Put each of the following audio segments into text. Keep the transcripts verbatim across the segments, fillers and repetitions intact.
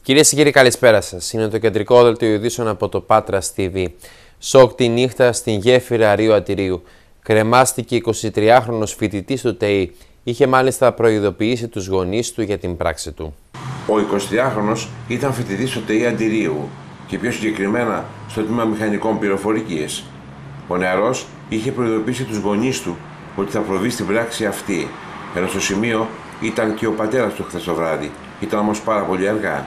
Κυρίες και κύριοι, καλησπέρα σας. Είναι το κεντρικό δελτίο ειδήσεων από το Πάτρας τι βι. Σοκ τη νύχτα στην γέφυρα Ρίου Αττηρίου. Κρεμάστηκε εικοσιτριάχρονος φοιτητής του ΤΕΙ. Είχε μάλιστα προειδοποιήσει τους γονείς του για την πράξη του. Ο εικοσιτριάχρονος ήταν φοιτητής του ΤΕΙ Αντιρίου και πιο συγκεκριμένα στο τμήμα Μηχανικών Πληροφορικής. Ο νεαρός είχε προειδοποιήσει τους γονείς του ότι θα προβεί στην πράξη αυτή, ενώ στο σημείο ήταν και ο πατέρας του χθες το βράδυ. Ήταν όμως πάρα πολύ αργά.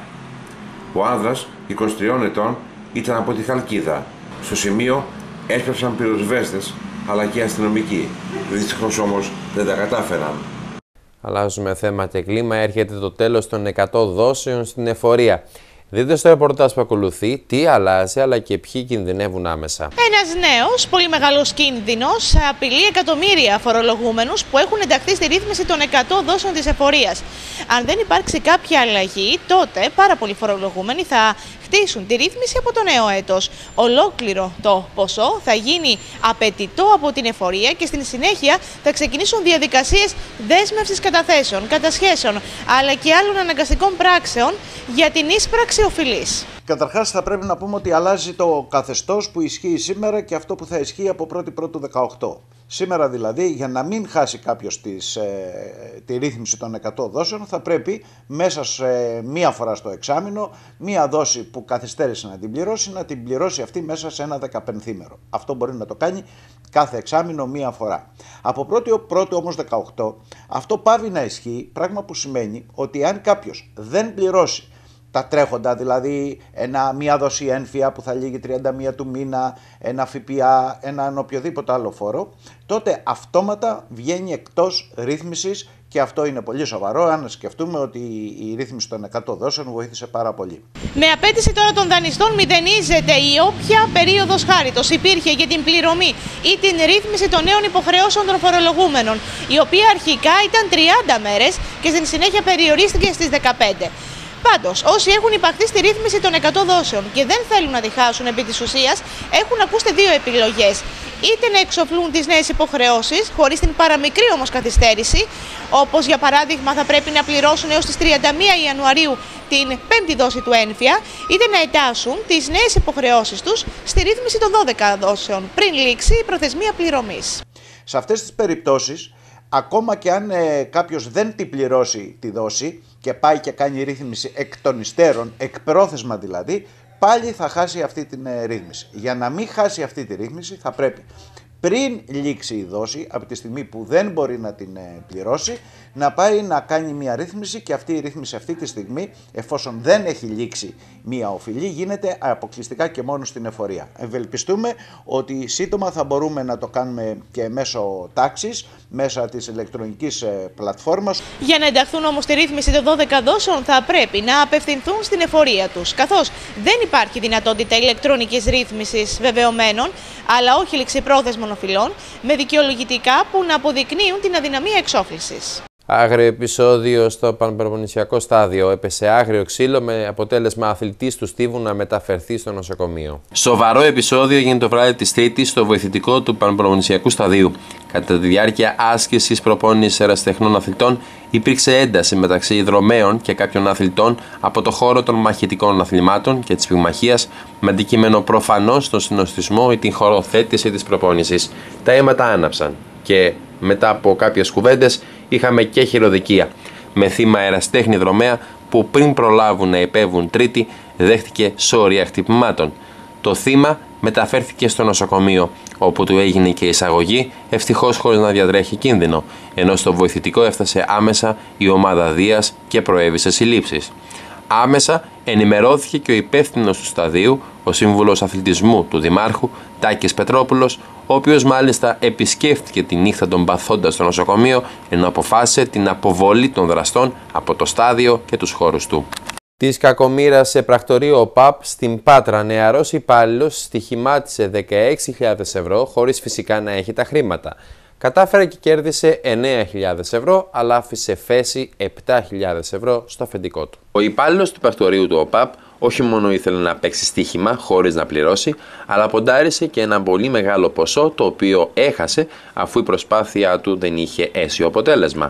Ο άνδρας, είκοσι τριών ετών, ήταν από τη Χαλκίδα. Στο σημείο έσπευσαν πυροσβέστες αλλά και αστυνομικοί. Δυστυχώς όμως δεν τα κατάφεραν. Αλλάζουμε θέμα και κλίμα. Έρχεται το τέλος των εκατό δόσεων στην εφορία. Δείτε στο ρεπορτάζ που ακολουθεί τι αλλάζει αλλά και ποιοι κινδυνεύουν άμεσα. Ένας νέος, πολύ μεγάλος κίνδυνος, απειλεί εκατομμύρια φορολογούμενους που έχουν ενταχθεί στη ρύθμιση των εκατό δόσεων της εφορίας. Αν δεν υπάρξει κάποια αλλαγή, τότε πάρα πολλοί φορολογούμενοι θα χτίσουν τη ρύθμιση από το νέο έτος. Ολόκληρο το ποσό θα γίνει απαιτητό από την εφορία και στην συνέχεια θα ξεκινήσουν διαδικασίες δέσμευσης καταθέσεων, κατασχέσεων αλλά και άλλων αναγκαστικών πράξεων για την ίσπραξη οφειλής. Καταρχάς θα πρέπει να πούμε ότι αλλάζει το καθεστώς που ισχύει σήμερα και αυτό που θα ισχύει από πρώτη Πρώτου δεκαοκτώ. Σήμερα δηλαδή, για να μην χάσει κάποιος τις, ε, τη ρύθμιση των εκατό δόσεων, θα πρέπει μέσα σε μία φορά στο εξάμηνο, μία δόση που καθυστέρησε να την πληρώσει, να την πληρώσει αυτή μέσα σε ένα δεκαπενθήμερο. Αυτό μπορεί να το κάνει κάθε εξάμηνο μία φορά. Από πρώτη Πρώτου όμως δεκαοκτώ, αυτό πάβει να ισχύει, πράγμα που σημαίνει ότι αν κάποιος δεν πληρώσει τα τρέχοντα, δηλαδή ένα, μία δόση ένφια που θα λύγει τριάντα μία του μήνα, ένα ΦΠΑ, έναν οποιοδήποτε άλλο φόρο, τότε αυτόματα βγαίνει εκτός ρύθμισης και αυτό είναι πολύ σοβαρό, αν σκεφτούμε ότι η ρύθμιση των εκατό δόσεων βοήθησε πάρα πολύ. Με απέτηση τώρα των δανειστών μηδενίζεται η όποια περίοδος χάριτος υπήρχε για την πληρωμή ή την ρύθμιση των νέων υποχρεώσεων των φορολογούμενων, η οποία αρχικά ήταν τριάντα μέρες και στην συνέχεια περιορίστηκε στις δεκαπέντε. Πάντως, όσοι έχουν υπαχθεί στη ρύθμιση των εκατό δόσεων και δεν θέλουν να διχάσουν επί της ουσίας, έχουν ακούστε δύο επιλογές. Είτε να εξοφλούν τις νέες υποχρεώσεις, χωρίς την παραμικρή όμως καθυστέρηση, όπως για παράδειγμα θα πρέπει να πληρώσουν έως τις τριάντα μία Ιανουαρίου την πέμπτη δόση του ένφια, είτε να ετάσουν τις νέες υποχρεώσεις τους στη ρύθμιση των δώδεκα δόσεων, πριν λήξει η προθεσμία πληρωμής. Σε αυτές τις περιπτώσεις, ακόμα και αν ε, κάποιος δεν την πληρώσει τη δόση και πάει και κάνει ρύθμιση εκ των υστέρων, εκπρόθεσμα δηλαδή, πάλι θα χάσει αυτή την ε, ρύθμιση. Για να μην χάσει αυτή τη ρύθμιση θα πρέπει πριν λήξει η δόση, από τη στιγμή που δεν μπορεί να την ε, πληρώσει, να πάει να κάνει μια ρύθμιση και αυτή η ρύθμιση αυτή τη στιγμή, εφόσον δεν έχει λήξει μια οφειλή, γίνεται αποκλειστικά και μόνο στην εφορία. Ευελπιστούμε ότι σύντομα θα μπορούμε να το κάνουμε και μέσω τάξης, μέσα της ηλεκτρονικής ε, πλατφόρμας. Για να ενταχθούν όμως στη ρύθμιση των δώδεκα δόσεων θα πρέπει να απευθυνθούν στην εφορία τους, καθώς δεν υπάρχει δυνατότητα ηλεκτρονικής ρύθμισης βεβαιωμένων, αλλά όχι ληξιπρόθεσμων οφειλών, με δικαιολογητικά που να αποδεικνύουν την αδυναμία εξόφλησης. Άγριο επεισόδιο στο πανπελοποννησιακό στάδιο. Έπεσε άγριο ξύλο με αποτέλεσμα αθλητής του Στίβου να μεταφερθεί στο νοσοκομείο. Σοβαρό επεισόδιο έγινε το βράδυ της Τρίτης στο βοηθητικό του πανπελοποννησιακού σταδίου. Κατά τη διάρκεια άσκησης προπόνησης ερασιτεχνών αθλητών, υπήρξε ένταση μεταξύ υδρομέων και κάποιων αθλητών από το χώρο των μαχητικών αθλημάτων και της πυγμαχίας, με αντικείμενο προφανώς τον συνοστισμό ή την χωροθέτηση της προπόνησης. Τα αίματα άναψαν και μετά από κάποιες κουβέντες είχαμε και χειροδικία, με θύμα ερασιτέχνη δρομέα που πριν προλάβουν να επέβουν Τρίτη δέχτηκε σωρία χτυπημάτων. Το θύμα μεταφέρθηκε στο νοσοκομείο, όπου του έγινε και εισαγωγή, ευτυχώς χωρίς να διατρέχει κίνδυνο, ενώ στο βοηθητικό έφτασε άμεσα η ομάδα Δίας και προέβησε συλλήψεις. Άμεσα ενημερώθηκε και ο υπεύθυνος του σταδίου, ο σύμβουλος αθλητισμού του Δημάρχου, Τάκης Πετρόπουλος, ο οποίος μάλιστα επισκέφτηκε τη νύχτα των παθώντας στο νοσοκομείο, ενώ αποφάσισε την αποβολή των δραστών από το στάδιο και τους χώρους του. Της κακομοίρας σε πρακτορείο ΟΠΑΠ στην Πάτρα, νεαρός υπάλληλος στοιχημάτισε δεκαέξι χιλιάδες ευρώ χωρίς φυσικά να έχει τα χρήματα. Κατάφερε και κέρδισε εννέα χιλιάδες ευρώ, αλλά άφησε φέση επτά χιλιάδες ευρώ στο αφεντικό του. Ο υπάλληλος του πρακτορείου του ΟΠΑΠ όχι μόνο ήθελε να παίξει στοίχημα χωρίς να πληρώσει, αλλά ποντάρισε και ένα πολύ μεγάλο ποσό, το οποίο έχασε αφού η προσπάθειά του δεν είχε αίσιο αποτέλεσμα.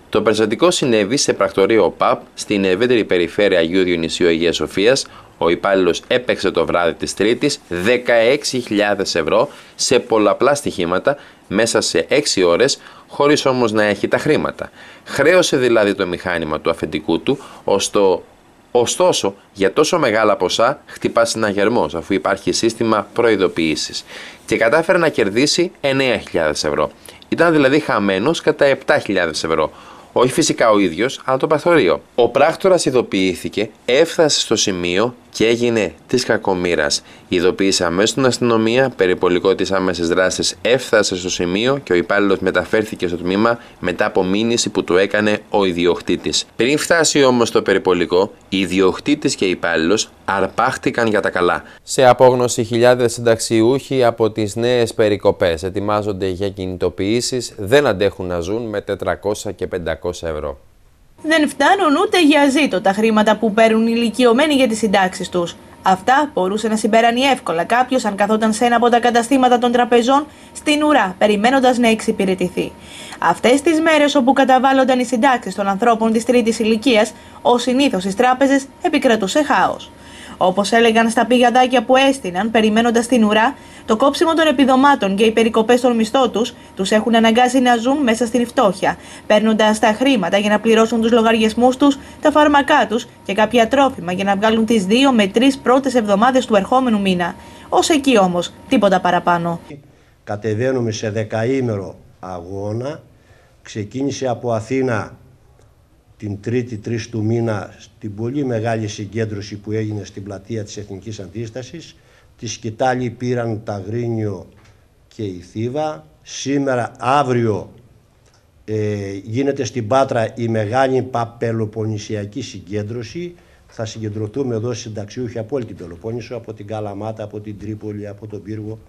Το περιστατικό συνέβη σε πρακτορείο ΟΠΑΠ στην ευρύτερη περιφέρεια Αγίου Διονυσίου Αγίας Σοφίας. Ο υπάλληλος έπαιξε το βράδυ της Τρίτης δεκαέξι χιλιάδες ευρώ σε πολλαπλά στοιχήματα μέσα σε έξι ώρες, χωρίς όμως να έχει τα χρήματα. Χρέωσε δηλαδή το μηχάνημα του αφεντικού του, ωστόσο, ωστόσο για τόσο μεγάλα ποσά χτυπά συναγερμός, αφού υπάρχει σύστημα προειδοποίησης, και κατάφερε να κερδίσει εννέα χιλιάδες ευρώ. Ήταν δηλαδή χαμένος κατά επτά χιλιάδες ευρώ. Όχι φυσικά ο ίδιος, αλλά το πρακτορείο. Ο πράκτορας ειδοποιήθηκε, έφτασε στο σημείο και έγινε της κακομοίρας. Ειδοποίησε αμέσως την αστυνομία, περιπολικό της άμεσης δράσης έφτασε στο σημείο και ο υπάλληλος μεταφέρθηκε στο τμήμα μετά από μήνυση που του έκανε ο ιδιοκτήτης. Πριν φτάσει όμως το περιπολικό, οι ιδιοκτήτης και οι υπάλληλος αρπάχτηκαν για τα καλά. Σε απόγνωση, χιλιάδες συνταξιούχοι από τις νέες περικοπές ετοιμάζονται για κινητοποιήσεις, δεν αντέχουν να ζουν με τετρακόσια και πεντακόσια ευρώ. Δεν φτάνουν ούτε για ζήτο τα χρήματα που παίρνουν οι ηλικιωμένοι για τις συντάξεις τους. Αυτά μπορούσε να συμπεράνει εύκολα κάποιος αν καθόταν σε ένα από τα καταστήματα των τραπεζών στην ουρά, περιμένοντας να εξυπηρετηθεί. Αυτές τις μέρες όπου καταβάλλονταν οι συντάξεις των ανθρώπων της τρίτης ηλικίας, ως συνήθως στις τράπεζες επικρατούσε χάος. Όπως έλεγαν στα πηγαδάκια που έστειναν περιμένοντας την ουρά, το κόψιμο των επιδομάτων και οι περικοπές των μισθών τους τους έχουν αναγκάσει να ζουν μέσα στην φτώχεια, παίρνοντας τα χρήματα για να πληρώσουν τους λογαριασμούς τους, τα φάρμακά τους και κάποια τρόφιμα για να βγάλουν τις δύο με τρεις πρώτες εβδομάδες του ερχόμενου μήνα. Ως εκεί όμως, τίποτα παραπάνω. Κατεβαίνουμε σε δεκαήμερο αγώνα. Ξεκίνησε από Αθήνα την τρίτη τρεις του μήνα στην πολύ μεγάλη συγκέντρωση που έγινε στην πλατεία της Εθνικής Αντίστασης. Τη σκητάλη πήραν τα Αγρίνιο και η Θήβα. Σήμερα, αύριο, ε, γίνεται στην Πάτρα η μεγάλη παπελοποννησιακή συγκέντρωση. Θα συγκεντρωθούμε εδώ συνταξιούχοι από όλη την Πελοπόννησο, από την Καλαμάτα, από την Τρίπολη, από τον Πύργο.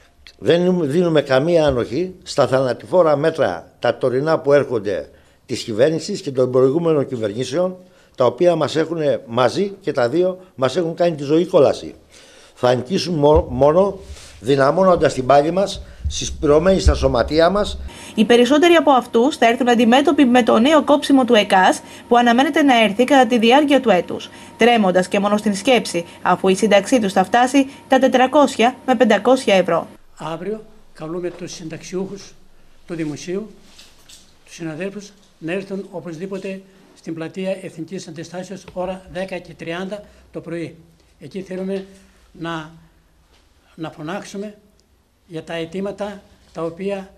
Δεν δίνουμε καμία ανοχή στα θανατηφόρα μέτρα τα τωρινά που έρχονται της κυβέρνησης και των προηγούμενων κυβερνήσεων, τα οποία μας έχουν μαζί και τα δύο μας έχουν κάνει τη ζωή κόλαση. Θα νικήσουν μόνο δυναμώνοντας την πάλη μας, συσπηρωμένοι στα σωματεία μας. Οι περισσότεροι από αυτούς θα έρθουν αντιμέτωποι με το νέο κόψιμο του ΕΚΑΣ που αναμένεται να έρθει κατά τη διάρκεια του έτους, τρέμοντας και μόνο στην σκέψη, αφού η σύνταξή τους θα φτάσει τα τετρακόσια με πεντακόσια ευρώ. Αύριο καλούμε τους συνταξιούχους του Δημοσίου, τους συναδέλφους, να έρθουν οπωσδήποτε στην πλατεία Εθνικής Αντιστάσεως ώρα δέκα και τριάντα το πρωί. Εκεί θέλουμε να, να φωνάξουμε για τα αιτήματα τα οποία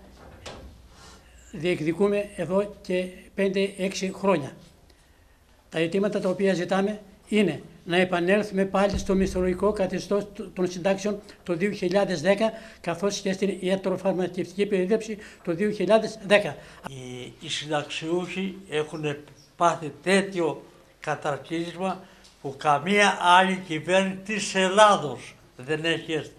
διεκδικούμε εδώ και πέντε έξι χρόνια. Τα αιτήματα τα οποία ζητάμε είναι να επανέλθουμε πάλι στο μισθολογικό καθεστώς των συντάξεων το δύο χιλιάδες δέκα, καθώς και στην ιατροφαρμακευτική περίθαλψη το δύο χιλιάδες δέκα. Οι, οι συνταξιούχοι έχουν πάθει τέτοιο καταρκίσμα που καμία άλλη κυβέρνηση της Ελλάδος δεν έχει έρθει.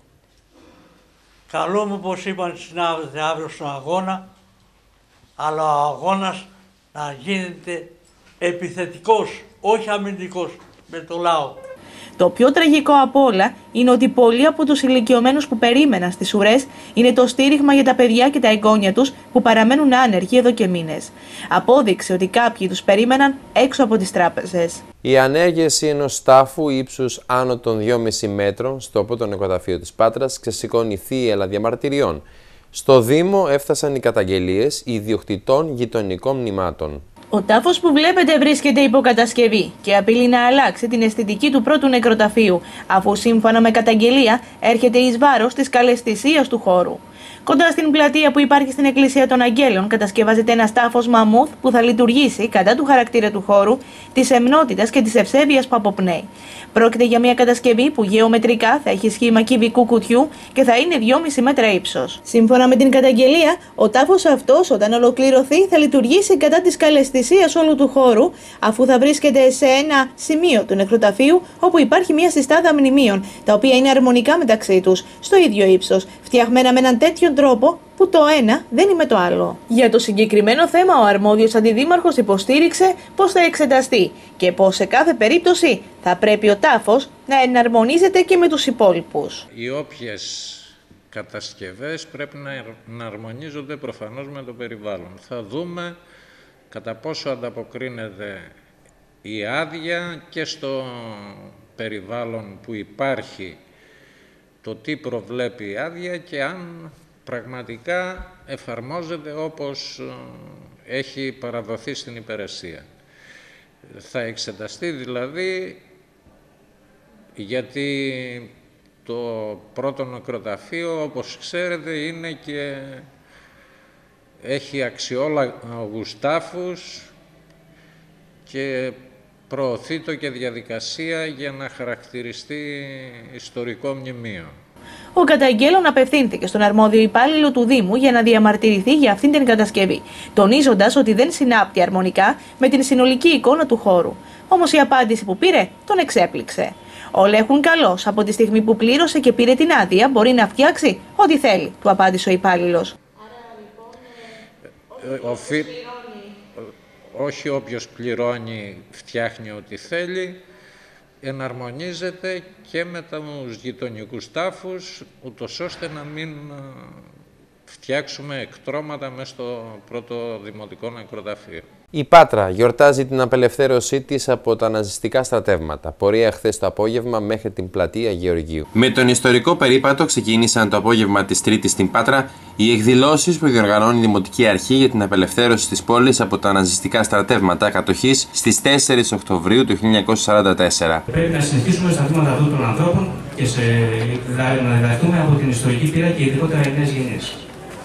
Καλό μου, όπως είπαν οι συνάδελφοι, αύριο στον αγώνα, αλλά ο αγώνας να γίνεται επιθετικός, όχι αμυντικός, με το λαό. Το πιο τραγικό από όλα είναι ότι πολλοί από τους ηλικιωμένους που περίμεναν στις ουρές είναι το στήριγμα για τα παιδιά και τα εγγόνια τους που παραμένουν άνεργοι εδώ και μήνες. Απόδειξε ότι κάποιοι τους περίμεναν έξω από τις τράπεζες. Η ανέργεια ενός τάφου ύψους άνω των δυόμισι μέτρων στο πρώτο νοικοταφείο της Πάτρας ξεσηκώνει θύελλα διαμαρτυριών. Στο Δήμο έφτασαν οι καταγγελίες ιδιοκτητών γειτονικών μνημάτων. Ο τάφος που βλέπετε βρίσκεται υποκατασκευή και απειλεί να αλλάξει την αισθητική του πρώτου νεκροταφείου, αφού σύμφωνα με καταγγελία έρχεται εις βάρος της καλαισθησίας του χώρου. Κοντά στην πλατεία που υπάρχει στην Εκκλησία των Αγγέλων κατασκευάζεται ένας τάφος μαμούθ που θα λειτουργήσει κατά του χαρακτήρα του χώρου, της εμνότητας και της ευσέβειας που αποπνέει. Πρόκειται για μια κατασκευή που γεωμετρικά θα έχει σχήμα κυβικού κουτιού και θα είναι δυόμισι μέτρα ύψος. Σύμφωνα με την καταγγελία, ο τάφος αυτός όταν ολοκληρωθεί θα λειτουργήσει κατά της καλαισθησίας όλου του χώρου, αφού θα βρίσκεται σε ένα σημείο του νεκροταφείου όπου υπάρχει μια συστάδα μνημείων, τα οποία είναι αρμονικά μεταξύ τους, στο ίδιο ύψος, φτιαγμένα με έναν τέτοιο τρόπο που το ένα δεν είναι με το άλλο. Για το συγκεκριμένο θέμα, ο αρμόδιος αντιδήμαρχος υποστήριξε πως θα εξεταστεί και πως σε κάθε περίπτωση θα πρέπει ο τάφος να εναρμονίζεται και με τους υπόλοιπους. Οι όποιες κατασκευές πρέπει να εναρμονίζονται προφανώς με το περιβάλλον. Θα δούμε κατά πόσο ανταποκρίνεται η άδεια και στο περιβάλλον που υπάρχει το τι προβλέπει η άδεια και αν πραγματικά εφαρμόζεται όπως έχει παραδοθεί στην υπηρεσία. Θα εξεταστεί δηλαδή, γιατί το πρώτο νεκροταφείο, όπως ξέρετε, είναι και έχει αξιόλογους τάφους και προωθεί το και διαδικασία για να χαρακτηριστεί ιστορικό μνημείο. Ο καταγγέλλον απευθύνθηκε στον αρμόδιο υπάλληλο του Δήμου για να διαμαρτυρηθεί για αυτήν την κατασκευή, τονίζοντας ότι δεν συνάπτει αρμονικά με την συνολική εικόνα του χώρου. Όμως η απάντηση που πήρε τον εξέπληξε. Όλα έχουν καλώς. Από τη στιγμή που πλήρωσε και πήρε την άδεια, μπορεί να φτιάξει ό,τι θέλει, του απάντησε ο υπάλληλος. Οφεί... Όχι όποιος πληρώνει φτιάχνει ό,τι θέλει, εναρμονίζεται και με τους γειτονικούς τάφους, ούτως ώστε να μην φτιάξουμε εκτρώματα μέσα στο πρώτο δημοτικό νεκροταφείο. Η Πάτρα γιορτάζει την απελευθέρωσή της από τα ναζιστικά στρατεύματα. Πορεία χθες το απόγευμα μέχρι την πλατεία Γεωργίου. Με τον ιστορικό περίπατο ξεκίνησαν το απόγευμα της Τρίτης στην Πάτρα οι εκδηλώσεις που διοργανώνει η Δημοτική Αρχή για την απελευθέρωση της πόλης από τα ναζιστικά στρατεύματα κατοχής στις τέσσερις Οκτωβρίου του χίλια εννιακόσια σαράντα τέσσερα. Πρέπει να συνεχίσουμε στα βήματα αυτών των ανθρώπων και σε... να διδαχθούμε από την ιστορική πείρα και ειδικότερα οι νέες γενιές.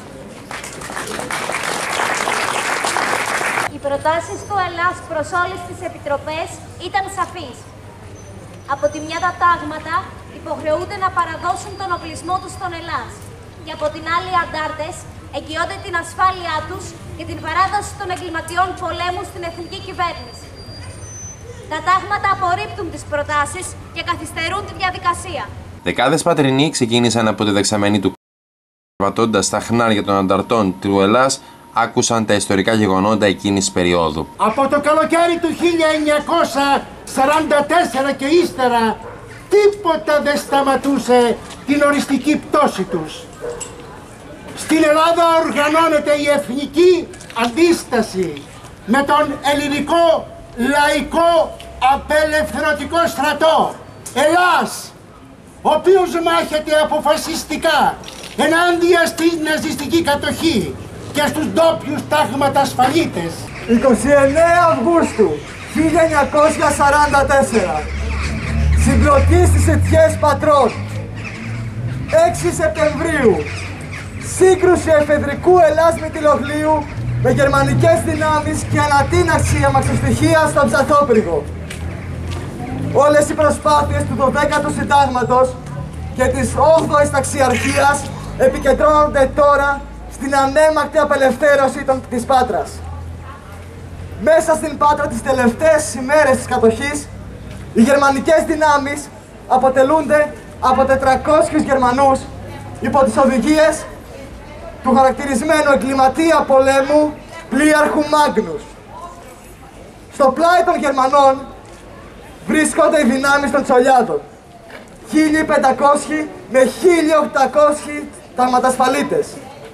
Οι προτάσεις του Ελλάς προς όλες τις επιτροπές ήταν σαφείς. Από τη μια τα τάγματα υποχρεούνται να παραδώσουν τον οπλισμό τους στον Ελλάς και από την άλλη οι αντάρτες εγγυώνται την ασφάλειά τους και την παράδοση των εγκληματιών πολέμου στην εθνική κυβέρνηση. Τα τάγματα απορρίπτουν τις προτάσεις και καθυστερούν τη διαδικασία. Δεκάδες πατρινοί ξεκίνησαν από τη δεξαμενή του πατώντας τα χνάρια των ανταρτών του Ελλάς, άκουσαν τα ιστορικά γεγονότα εκείνης της περίοδου. Από το καλοκαίρι του χίλια εννιακόσια σαράντα τέσσερα και ύστερα τίποτα δεν σταματούσε την οριστική πτώση τους. Στην Ελλάδα οργανώνεται η εθνική αντίσταση με τον ελληνικό λαϊκό απελευθερωτικό στρατό Ελλάς, ο οποίος μάχεται αποφασιστικά ενάντια στην ναζιστική κατοχή και στους ντόπιους τάγματα ασφαλίτες. είκοσι εννέα Αυγούστου χίλια εννιακόσια σαράντα τέσσερα. Συμπλοκή στις Αιτιές Πατρών. έξι Σεπτεμβρίου. Σύγκρουση εφεδρικού Ελλάς Μυτιλοχλίου με γερμανικές δυνάμεις και ανατείναξη αμαξοστοιχεία στο Ψαθόπρυγο. Όλες οι προσπάθειες του δωδέκατου Συντάγματος και της όγδοης Ταξιαρχίας επικεντρώνονται τώρα στην ανέμακτη απελευθέρωση των, της Πάτρας. Μέσα στην Πάτρα τις τελευταίες ημέρες της κατοχής, οι γερμανικές δυνάμεις αποτελούνται από τετρακόσιους Γερμανούς υπό τις οδηγίες του χαρακτηρισμένου εγκληματία πολέμου πλοίαρχου Μάγνους. Στο πλάι των Γερμανών βρίσκονται οι δυνάμεις των Τσολιάδων, χίλια πεντακόσιοι με χίλια οκτακόσιοι ταγματασφαλίτες.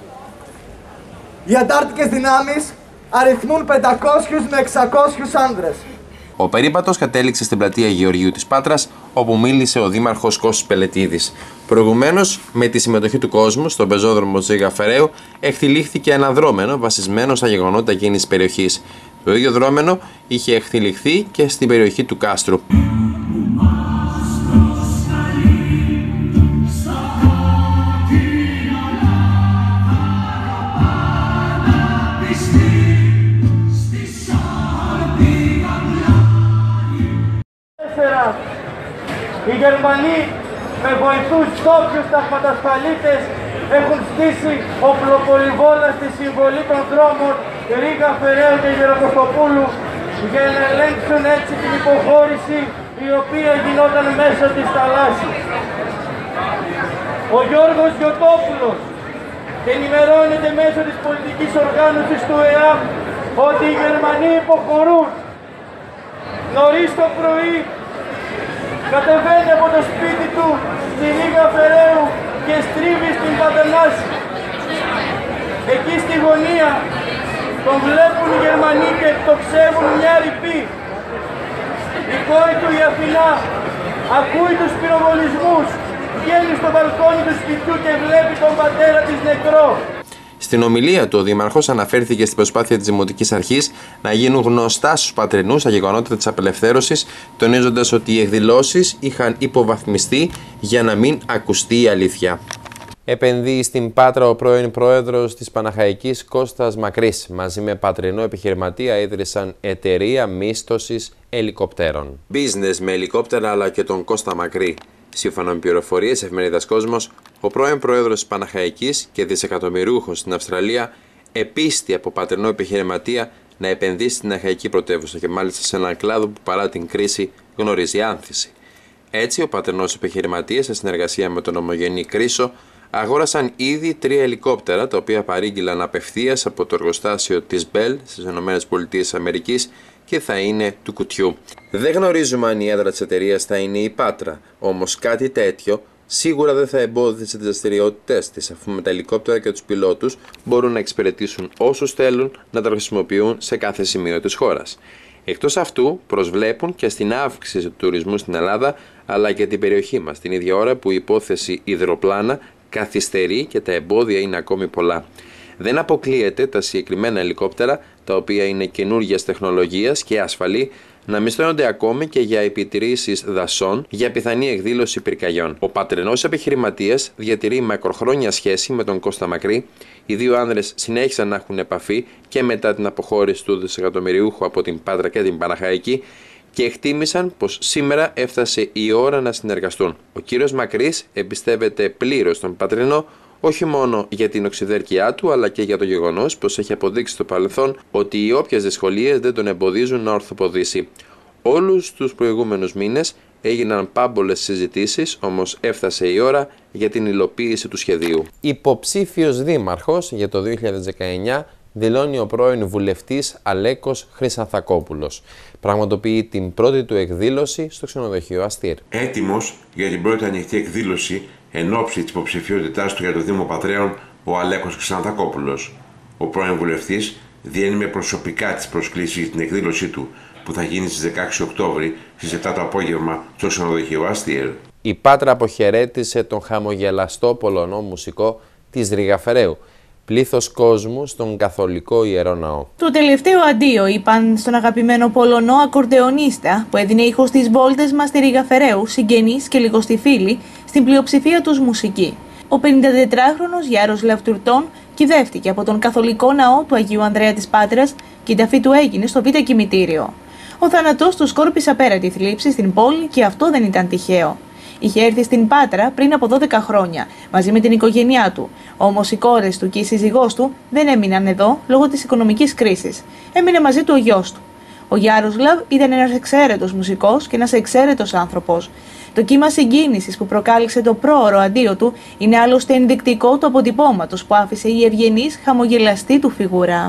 Οι αντάρτικες δυνάμεις αριθμούν πεντακόσιους με εξακόσιους άνδρες. Ο περίπατος κατέληξε στην πλατεία Γεωργίου της Πάτρας, όπου μίλησε ο δήμαρχος Κώστας Πελετίδης. Προηγουμένως, με τη συμμετοχή του κόσμου στον πεζόδρομο Τζίγα Φεραίου, εκτυλίχθηκε ένα δρόμενο βασισμένο στα γεγονότα εκείνης της περιοχής. Το ίδιο δρόμενο είχε εκτυλιχθεί και στην περιοχή του Κάστρου. Οι Γερμανοί με βοηθούς ντόπιους ταγματασφαλίτες έχουν στήσει οπλοπολιβόλα στη συμβολή των δρόμων Ρίγα Φεραίου και Γεροκοστοπούλου για να ελέγξουν έτσι την υποχώρηση η οποία γινόταν μέσω της θαλάσσης. Ο Γιώργος Γιωτόπουλος ενημερώνεται μέσω της πολιτικής οργάνωσης του ΕΑΜ ότι οι Γερμανοί υποχωρούν. Νωρίς το πρωί κατεβαίνει από το σπίτι του στη Ρίγα Φεραίου και στρίβει στην Πατενάση. Εκεί στη γωνία Τον βλέπουν οι Γερμανοί και εκτοξεύουν μια ρηπή. Η κόρη του η Αθηνά ακούει τους πυροβολισμούς, βγαίνει στο μπαλκόνι του σπιτιού και βλέπει τον πατέρα της νεκρό. Στην ομιλία του, ο Δήμαρχος αναφέρθηκε στην προσπάθεια της Δημοτικής Αρχής να γίνουν γνωστά στους πατρινούς τα γεγονότα της απελευθέρωσης, τονίζοντας ότι οι εκδηλώσεις είχαν υποβαθμιστεί για να μην ακουστεί η αλήθεια. Επενδύει στην Πάτρα ο πρώην πρόεδρος της Παναχαϊκής Κώστας Μακρύς. Μαζί με πατρινό επιχειρηματία ίδρυσαν εταιρεία μίσθωσης ελικοπτέρων. Business με ελικόπτερα αλλά και τον Κώστα Μακρύ. Σύμφωνα με πληροφορίες εφημερίδας Κόσμος, ο πρώην πρόεδρος της Παναχαϊκής και δισεκατομμυρούχος στην Αυστραλία επίστη από πατρινό επιχειρηματία να επενδύσει στην Αχαϊκή πρωτεύουσα και μάλιστα σε έναν κλάδο που παρά την κρίση γνωρίζει άνθηση. Έτσι, ο πατρινός επιχειρηματίας, σε συνεργασία με τον ομογενή Κρίσο, αγόρασαν ήδη τρία ελικόπτερα τα οποία παρήγγειλαν απευθείας από το εργοστάσιο της Bell στις ΗΠΑ και θα είναι του κουτιού. Δεν γνωρίζουμε αν η έδρα της εταιρείας θα είναι η Πάτρα, όμως κάτι τέτοιο σίγουρα δεν θα εμπόδισε τις δραστηριότητές της, αφού με τα ελικόπτερα και τους πιλότους μπορούν να εξυπηρετήσουν όσους θέλουν να τα χρησιμοποιούν σε κάθε σημείο της χώρας. Εκτός αυτού, προσβλέπουν και στην αύξηση του τουρισμού στην Ελλάδα αλλά και την περιοχή μας, την ίδια ώρα που η υπόθεση υδροπλάνα καθυστερεί και τα εμπόδια είναι ακόμη πολλά. Δεν αποκλείεται τα συγκεκριμένα ελικόπτερα, τα οποία είναι καινούργιας τεχνολογίας και ασφαλή, να μισθώνονται ακόμη και για επιτηρήσεις δασών για πιθανή εκδήλωση πυρκαγιών. Ο πατρινός επιχειρηματίας διατηρεί μακροχρόνια σχέση με τον Κώστα Μακρύ. Οι δύο άνδρες συνέχισαν να έχουν επαφή και μετά την αποχώρηση του δισεκατομμυριούχου από την Πάτρα και την Παναχαϊκή και εκτίμησαν πως σήμερα έφτασε η ώρα να συνεργαστούν. Ο κύριος Μακρύς εμπιστεύεται πλήρως τον πατρινό, όχι μόνο για την οξυδέρκειά του, αλλά και για το γεγονός πως έχει αποδείξει στο παρελθόν ότι οι όποιες δυσκολίες δεν τον εμποδίζουν να ορθοποδήσει. Όλους τους προηγούμενους μήνες έγιναν πάμπολες συζητήσεις, όμως έφτασε η ώρα για την υλοποίηση του σχεδίου. Υποψήφιος δήμαρχος για το δύο χιλιάδες δεκαεννιά δηλώνει ο πρώην βουλευτής Αλέκος Χρυσανθακόπουλος. Πραγματοποιεί την πρώτη του εκδήλωση στο ξενοδοχείο Αστήρ. Έτοιμος για την πρώτη ανοιχτή εκδήλωση εν ώψη της υποψηφιότητάς του για το Δήμο Πατρέων, ο Αλέκος Χρυσανθακόπουλος. Ο πρώην βουλευτής διένυμε προσωπικά τις προσκλήσεις για την εκδήλωσή του, που θα γίνει στις δεκαέξι Οκτώβρη στις επτά το απόγευμα στο ξενοδοχείο Αστήρ. Η Πάτρα αποχαιρέτησε τον χαμογελαστό Πολωνό μουσικό της Ριγαφεραίου. Πλήθος κόσμου στον καθολικό Ιερό Ναό. Το τελευταίο αντίο είπαν στον αγαπημένο Πολωνό ακορντεονίστα που έδινε ήχο στις βόλτες μας στη Ριγαφεραίου, συγγενείς και λιγοστιφίλοι, στην πλειοψηφία τους μουσική. Ο πενηντατετράχρονος Γιάρος Λαυτουρτών κυδεύτηκε από τον καθολικό ναό του Αγίου Ανδρέα της Πάτρας και η ταφή του έγινε στο Β' Κημητήριο. Ο θάνατός του σκόρπισε απέραντη θλίψη στην πόλη και αυτό δεν ήταν τυχαίο. Είχε έρθει στην Πάτρα πριν από δώδεκα χρόνια, μαζί με την οικογένειά του. Όμως οι κόρες του και η σύζυγός του δεν έμειναν εδώ λόγω της οικονομικής κρίσης. Έμεινε μαζί του ο γιος του. Ο Γιάροσλαβ ήταν ένας εξαίρετος μουσικός και ένας εξαίρετος άνθρωπος. Το κύμα συγκίνησης που προκάλεσε το πρόωρο αντίο του είναι άλλωστε ενδεικτικό του αποτυπώματος που άφησε η ευγενής χαμογελαστή του φιγουρά.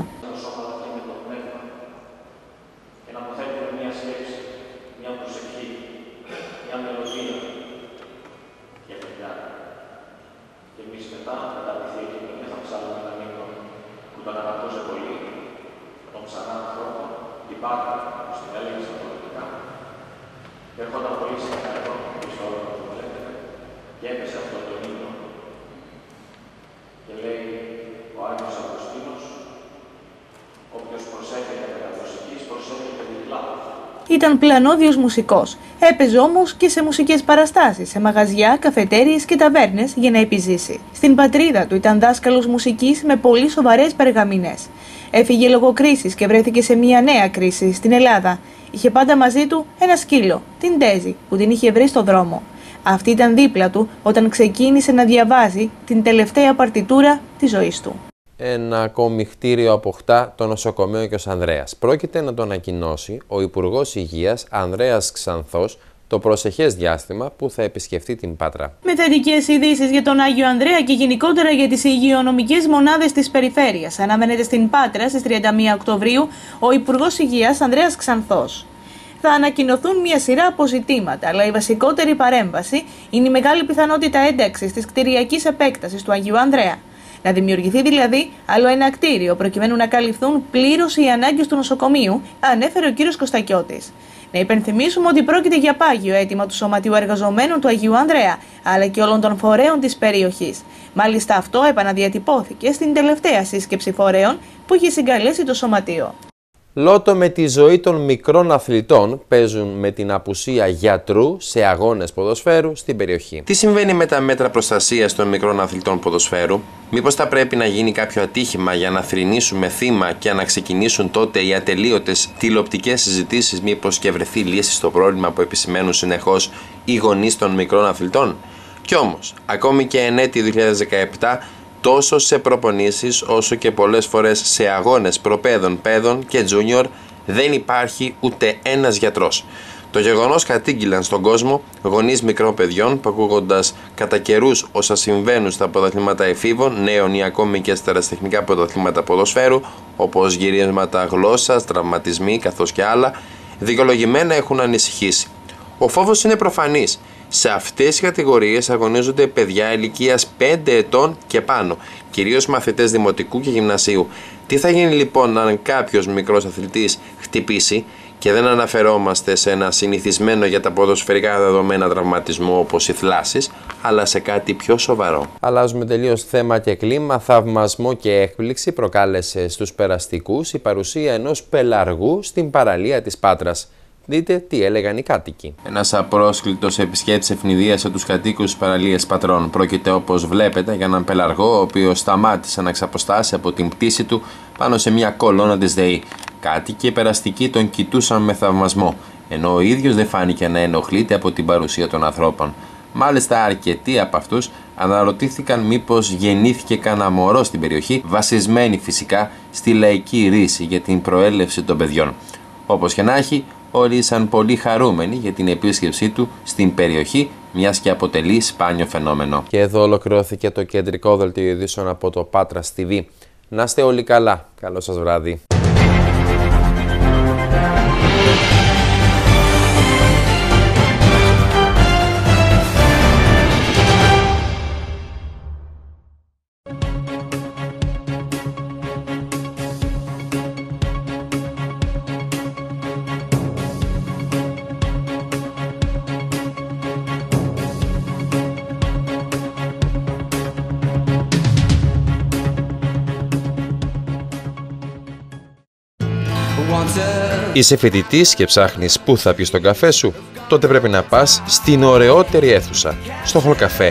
Έρχονταν πολύ συχνά εδώ, πίσω όλο που βλέπετε, και έπεσε αυτό το ύμνο. Και λέει ο Άγιος Αυγουστίνος, όποιος προσέχεται μεταφυσικής, προσέχεται διπλά. Ήταν πλανόδιος μουσικός. Έπαιζε όμως και σε μουσικές παραστάσεις, σε μαγαζιά, καφετέριες και ταβέρνες για να επιζήσει. Στην πατρίδα του ήταν δάσκαλος μουσικής με πολύ σοβαρές περγαμηνές. Έφυγε λόγω κρίσης και βρέθηκε σε μια νέα κρίση στην Ελλάδα. Είχε πάντα μαζί του ένα σκύλο, την Ντέζη, που την είχε βρει στο δρόμο. Αυτή ήταν δίπλα του όταν ξεκίνησε να διαβάζει την τελευταία παρτιτούρα της ζωής του. Ένα ακόμη κτίριο αποκτά το νοσοκομείο Κ. Ανδρέας. Πρόκειται να το ανακοινώσει ο Υπουργός Υγείας Ανδρέας Ξανθός το προσεχές διάστημα που θα επισκεφτεί την Πάτρα. Με θετικές ειδήσεις για τον Άγιο Ανδρέα και γενικότερα για τις υγειονομικές μονάδες της περιφέρειας, αναμένεται στην Πάτρα στις τριάντα μία Οκτωβρίου ο Υπουργός Υγείας Ανδρέας Ξανθός. Θα ανακοινωθούν μια σειρά αποζητήματα, αλλά η βασικότερη παρέμβαση είναι η μεγάλη πιθανότητα ένταξης της κτηριακής επέκτασης του Αγίου Ανδρέα. Να δημιουργηθεί δηλαδή άλλο ένα κτίριο, προκειμένου να καλυφθούν πλήρως οι ανάγκες του νοσοκομείου, ανέφερε ο κύριος Κωστακιώτης. Να υπενθυμίσουμε ότι πρόκειται για πάγιο αίτημα του Σωματείου Εργαζομένων του Αγίου Ανδρέα, αλλά και όλων των φορέων της περιοχής. Μάλιστα, αυτό επαναδιατυπώθηκε στην τελευταία σύσκεψη φορέων που είχε συγκαλέσει το Σωματείο. Λότο με τη ζωή των μικρών αθλητών παίζουν με την απουσία γιατρού σε αγώνες ποδοσφαίρου στην περιοχή. Τι συμβαίνει με τα μέτρα προστασίας των μικρών αθλητών ποδοσφαίρου? Μήπως θα πρέπει να γίνει κάποιο ατύχημα για να θρηνήσουμε θύμα και να ξεκινήσουν τότε οι ατελείωτες τηλεοπτικές συζητήσεις, μήπως και βρεθεί λύση στο πρόβλημα που επισημαίνουν συνεχώς οι γονείς των μικρών αθλητών? Κι όμως, ακόμη και εν έτη δύο χιλιάδες δεκαεπτά, τόσο σε προπονήσεις όσο και πολλές φορές σε αγώνες προπαίδων, παιδών και junior δεν υπάρχει ούτε ένας γιατρός. Το γεγονός κατήγγυλαν στον κόσμο γονείς μικρών παιδιών που, ακούγοντας κατά καιρούς όσα συμβαίνουν στα πρωταθλήματα εφήβων, νέων ή ακόμη και στα ερασιτεχνικά πρωταθλήματα ποδοσφαίρου, όπως γυρίσματα γλώσσας, τραυματισμοί καθώς και άλλα, δικαιολογημένα έχουν ανησυχήσει. Ο φόβος είναι προφανής. Σε αυτές τις κατηγορίες αγωνίζονται παιδιά ηλικίας πέντε ετών και πάνω, κυρίως μαθητές δημοτικού και γυμνασίου. Τι θα γίνει λοιπόν αν κάποιος μικρός αθλητής χτυπήσει, και δεν αναφερόμαστε σε ένα συνηθισμένο για τα ποδοσφαιρικά δεδομένα τραυματισμό όπως οι θλάσσεις, αλλά σε κάτι πιο σοβαρό. Αλλάζουμε τελείως θέμα και κλίμα. Θαυμασμό και έκπληξη προκάλεσε στους περαστικούς η παρουσία ενός πελαργού στην παραλία της Πάτρας. Δείτε τι έλεγαν οι κάτοικοι. Ένας απρόσκλητος επισκέπτης ευνηδίασε τους κατοίκους της παραλίας Πατρών. Πρόκειται, όπως βλέπετε, για έναν πελαργό, ο οποίος σταμάτησε να εξαποστάσει από την πτήση του πάνω σε μια κολόνα της ΔΕΗ. Κάτοικοι περαστικοί τον κοιτούσαν με θαυμασμό, ενώ ο ίδιος δεν φάνηκε να ενοχλείται από την παρουσία των ανθρώπων. Μάλιστα, αρκετοί από αυτούς αναρωτήθηκαν μήπως γεννήθηκε κανένα μωρό στην περιοχή, βασισμένη φυσικά στη λαϊκή ρίση για την προέλευση των παιδιών. Όπως και να έχει, όλοι ήσαν πολύ χαρούμενοι για την επίσκεψή του στην περιοχή, μιας και αποτελεί σπάνιο φαινόμενο. Και εδώ ολοκληρώθηκε το κεντρικό δελτίο ειδήσεων από το Πάτρας τι βι. Να είστε όλοι καλά. Καλό σας βράδυ. Είσαι φοιτητής και ψάχνεις πού θα πιεις τον καφέ σου? Τότε πρέπει να πας στην ωραιότερη αίθουσα, στο Hall Cafe.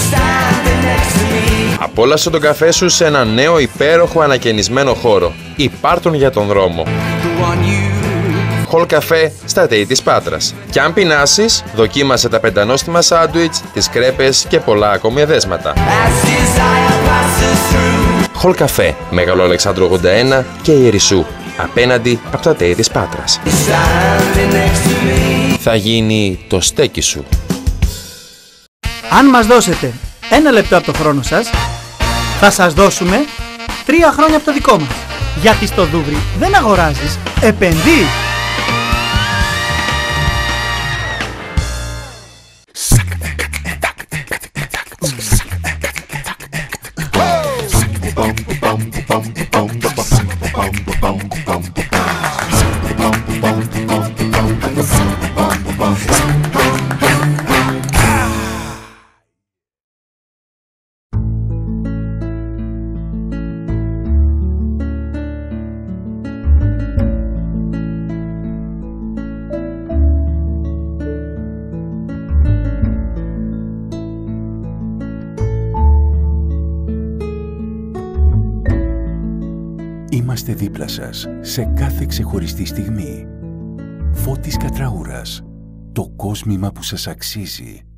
Απόλαυσε τον καφέ σου σε ένα νέο υπέροχο ανακαινισμένο χώρο. Υπάρτον για τον δρόμο. Hall Cafe στα ΤΕΙ της Πάτρας. Κι αν πεινάσεις, δοκίμασε τα πεντανόστιμα σάντουιτς, τις κρέπες και πολλά ακόμη εδέσματα. Hall Cafe, Μεγάλο Αλεξάνδρου ογδόντα ένα και Ιερισσού, απέναντι από τα ΤΕΙ της Πάτρας. Θα γίνει το στέκι σου. Αν μας δώσετε ένα λεπτό από το χρόνο σας, θα σας δώσουμε τρία χρόνια από το δικό μας. Γιατί στο Δούβρι δεν αγοράζεις, επενδύεις. Είμαστε δίπλα σας σε κάθε ξεχωριστή στιγμή. Φώτης Κατραούρας. Το κόσμημα που σας αξίζει.